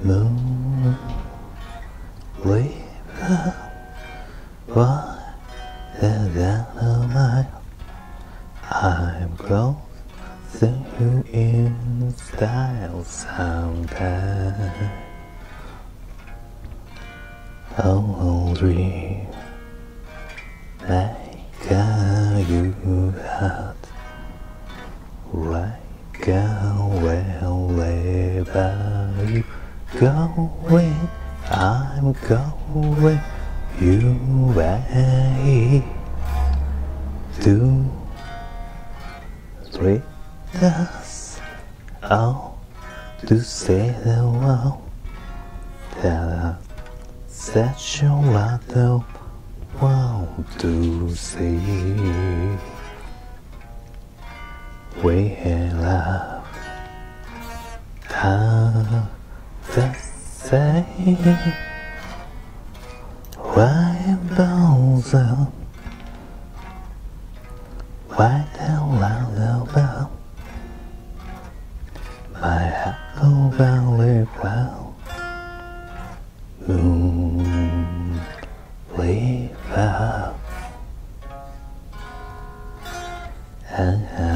moon river wider than a mile. I'm close to you in style sometimes. Oh, dream like you had, like wherever you going, I'm going you way. 2, 3 that's all to say the world that such a lot of want to see. We love have the same. Why bones up? Why down loud about my apple valley cloud? Moon leave out.